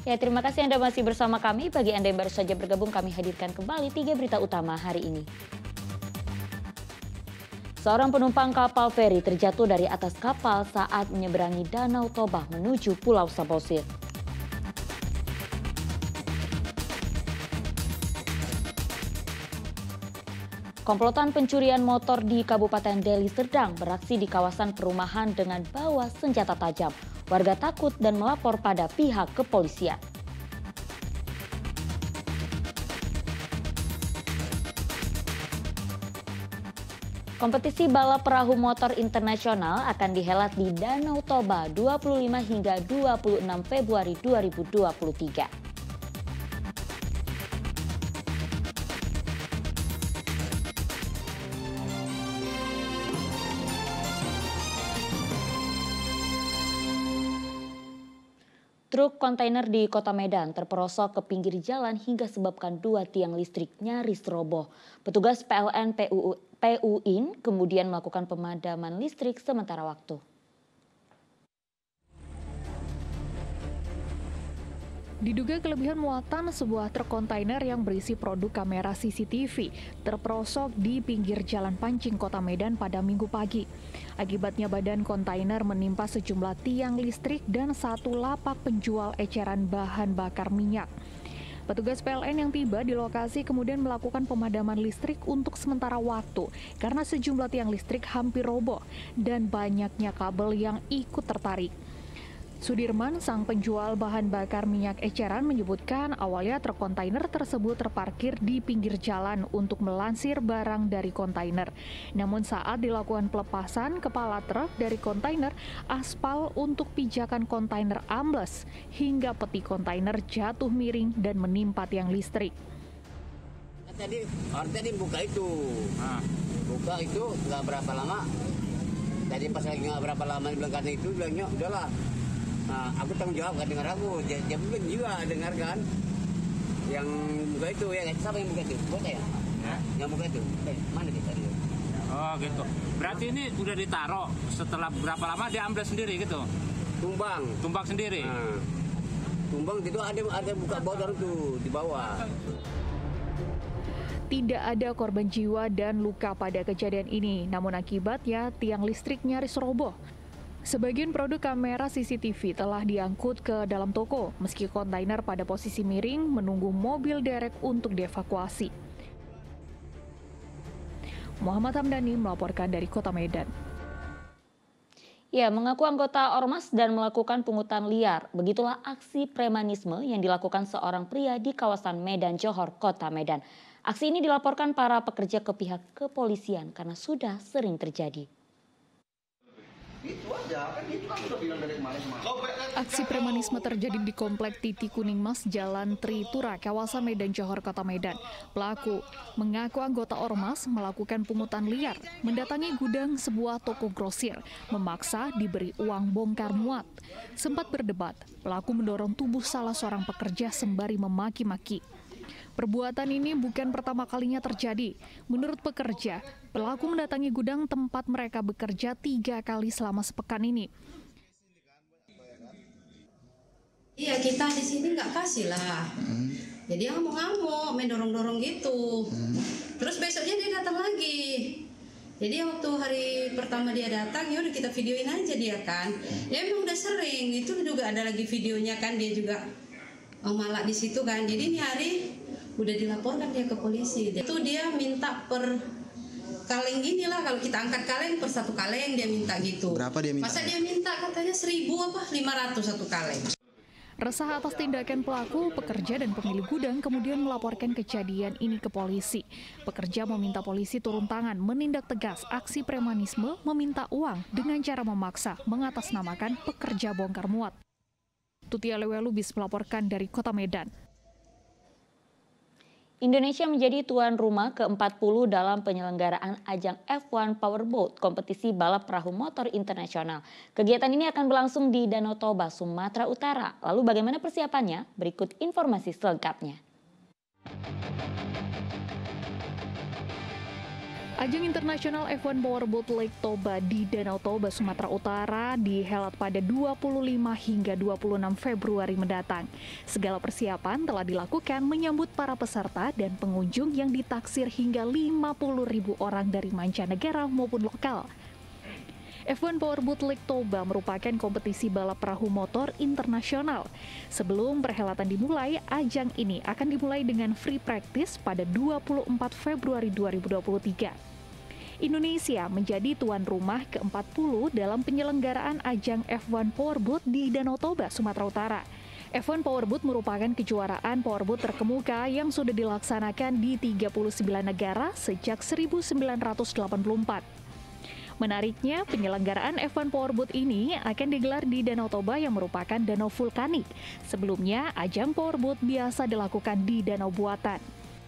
Ya, terima kasih Anda masih bersama kami. Bagi Anda yang baru saja bergabung, kami hadirkan kembali 3 berita utama hari ini. Seorang penumpang kapal feri terjatuh dari atas kapal saat menyeberangi Danau Toba menuju Pulau Samosir. Komplotan pencurian motor di Kabupaten Deli Serdang beraksi di kawasan perumahan dengan bawa senjata tajam. Warga takut dan melapor pada pihak kepolisian. Kompetisi balap perahu motor internasional akan dihelat di Danau Toba 25 hingga 26 Februari 2023. Truk kontainer di Kota Medan terperosok ke pinggir jalan hingga sebabkan 2 tiang listrik nyaris roboh. Petugas PLN PUIN kemudian melakukan pemadaman listrik sementara waktu. Diduga kelebihan muatan, sebuah truk kontainer yang berisi produk kamera CCTV terperosok di pinggir Jalan Pancing, Kota Medan pada Minggu pagi. Akibatnya badan kontainer menimpa sejumlah tiang listrik dan satu lapak penjual eceran bahan bakar minyak. Petugas PLN yang tiba di lokasi kemudian melakukan pemadaman listrik untuk sementara waktu karena sejumlah tiang listrik hampir roboh dan banyaknya kabel yang ikut tertarik. Sudirman, sang penjual bahan bakar minyak eceran, menyebutkan awalnya truk kontainer tersebut terparkir di pinggir jalan untuk melansir barang dari kontainer. Namun saat dilakukan pelepasan kepala truk dari kontainer, aspal untuk pijakan kontainer ambles hingga peti kontainer jatuh miring dan menimpa tiang listrik. Tadi buka itu, nggak berapa lama. Tadi pas lagi nggak berapa lama bilang karena itu, bilangnya udahlah. Nah, aku tanggung jawab, gak dengar aku. Dia pun juga dengar kan. Yang buka itu, ya siapa yang buka itu? Buat ya? Yang buka itu? Mana dia tadi? Oh gitu. Berarti ini udah ditaruh setelah berapa lama dia ambil sendiri gitu? Tumbang sendiri? Nah, tumbang itu ada buka bawah tuh di bawah. Tidak ada korban jiwa dan luka pada kejadian ini. Namun akibatnya tiang listrik nyaris roboh. Sebagian produk kamera CCTV telah diangkut ke dalam toko, meski kontainer pada posisi miring menunggu mobil derek untuk dievakuasi. Muhammad Hamdani melaporkan dari Kota Medan. Ya, mengaku anggota Ormas dan melakukan pungutan liar. Begitulah aksi premanisme yang dilakukan seorang pria di kawasan Medan Johor, Kota Medan. Aksi ini dilaporkan para pekerja ke pihak kepolisian karena sudah sering terjadi. Aksi premanisme terjadi di Komplek Titi Kuning Mas, Jalan Tritura, kawasan Medan Johor, Kota Medan. Pelaku mengaku anggota Ormas melakukan pungutan liar, mendatangi gudang sebuah toko grosir, memaksa diberi uang bongkar muat. Sempat berdebat, pelaku mendorong tubuh salah seorang pekerja sembari memaki-maki. Perbuatan ini bukan pertama kalinya terjadi. Menurut pekerja, pelaku mendatangi gudang tempat mereka bekerja 3 kali selama sepekan ini. Iya, kita di sini nggak kasih lah. Jadi ngamuk-ngamuk, main dorong-dorong gitu. Terus besoknya dia datang lagi. Jadi waktu hari pertama dia datang, ya udah kita videoin aja dia kan. Ya emang udah sering, itu juga ada lagi videonya kan, dia juga malak di situ kan. Jadi ini hari udah dilaporkan dia ke polisi. Itu dia minta per kaleng gini lah, kalau kita angkat kaleng per 1 kaleng dia minta gitu. Berapa dia minta? Masa dia minta katanya 1.000 apa 500 1 kaleng. Resah atas tindakan pelaku, pekerja dan pemilik gudang kemudian melaporkan kejadian ini ke polisi. Pekerja meminta polisi turun tangan menindak tegas aksi premanisme meminta uang dengan cara memaksa mengatasnamakan pekerja bongkar muat. Tutia Lewelubis melaporkan dari Kota Medan. Indonesia menjadi tuan rumah ke-40 dalam penyelenggaraan ajang F1 Powerboat, kompetisi balap perahu motor internasional. Kegiatan ini akan berlangsung di Danau Toba, Sumatera Utara. Lalu bagaimana persiapannya? Berikut informasi selengkapnya. Ajang internasional F1 Powerboat Lake Toba di Danau Toba, Sumatera Utara dihelat pada 25 hingga 26 Februari mendatang. Segala persiapan telah dilakukan menyambut para peserta dan pengunjung yang ditaksir hingga 50.000 orang dari mancanegara maupun lokal. F1 Powerboat Lake Toba merupakan kompetisi balap perahu motor internasional. Sebelum perhelatan dimulai, ajang ini akan dimulai dengan free practice pada 24 Februari 2023. Indonesia menjadi tuan rumah ke-40 dalam penyelenggaraan ajang F1 Powerboat di Danau Toba, Sumatera Utara. F1 Powerboat merupakan kejuaraan powerboat terkemuka yang sudah dilaksanakan di 39 negara sejak 1984. Menariknya, penyelenggaraan F1 Powerboat ini akan digelar di Danau Toba yang merupakan danau vulkanik. Sebelumnya, ajang powerboat biasa dilakukan di danau buatan.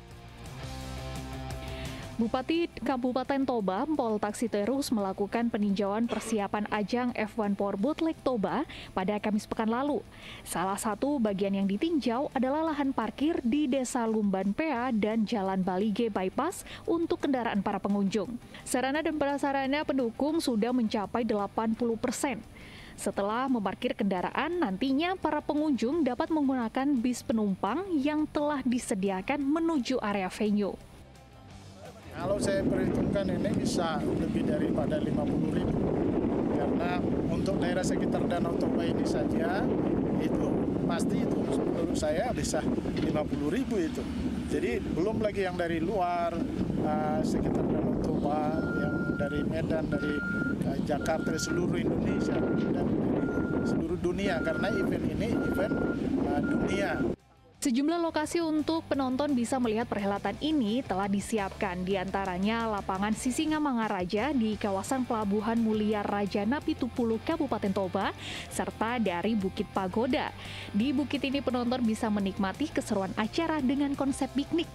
Bupati Kabupaten Toba, Pol Taksiterus melakukan peninjauan persiapan ajang F1 Powerboat Lake Toba pada Kamis pekan lalu. Salah satu bagian yang ditinjau adalah lahan parkir di Desa Lumban Pea dan Jalan Balige Bypass untuk kendaraan para pengunjung. Sarana dan prasarana pendukung sudah mencapai 80%. Setelah memarkir kendaraan, nantinya para pengunjung dapat menggunakan bis penumpang yang telah disediakan menuju area venue. Kalau saya perhitungkan ini bisa lebih daripada 50.000, karena untuk daerah sekitar Danau Toba ini saja itu pasti itu menurut saya bisa 50.000 itu. Jadi belum lagi yang dari luar sekitar Danau Toba, yang dari Medan, dari Jakarta, seluruh Indonesia dan dari seluruh dunia, karena event ini event dunia. Sejumlah lokasi untuk penonton bisa melihat perhelatan ini telah disiapkan, diantaranya lapangan Sisingamangaraja di kawasan Pelabuhan Mulia Raja Napitupulu, Kabupaten Toba, serta dari Bukit Pagoda. Di bukit ini penonton bisa menikmati keseruan acara dengan konsep piknik.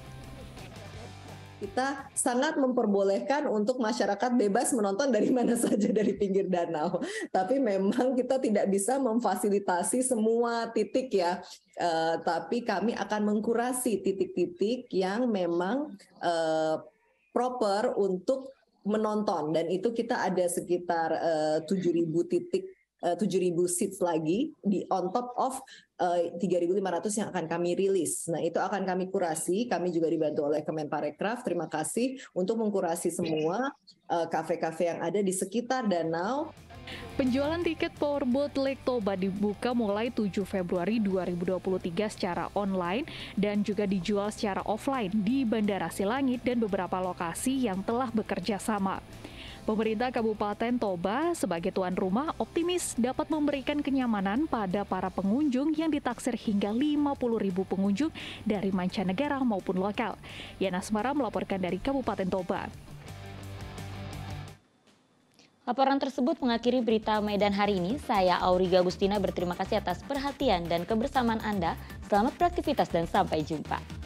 Kita sangat memperbolehkan untuk masyarakat bebas menonton dari mana saja dari pinggir danau. Tapi memang kita tidak bisa memfasilitasi semua titik ya. Tapi kami akan mengkurasi titik-titik yang memang proper untuk menonton. Dan itu kita ada sekitar 7.000 titik, 7.000 seats lagi di on top of 3.500 yang akan kami rilis. Nah, itu akan kami kurasi. Kami juga dibantu oleh Kemenparekraf. Terima kasih untuk mengkurasi semua kafe-kafe yang ada di sekitar danau. Penjualan tiket Powerboat Lake Toba dibuka mulai 7 Februari 2023 secara online dan juga dijual secara offline di Bandara Silangit dan beberapa lokasi yang telah bekerja sama. Pemerintah Kabupaten Toba sebagai tuan rumah optimis dapat memberikan kenyamanan pada para pengunjung yang ditaksir hingga 50.000 pengunjung dari mancanegara maupun lokal. Yana Asmara melaporkan dari Kabupaten Toba. Laporan tersebut mengakhiri berita Medan hari ini. Saya Auriga Agustina berterima kasih atas perhatian dan kebersamaan Anda. Selamat beraktivitas dan sampai jumpa.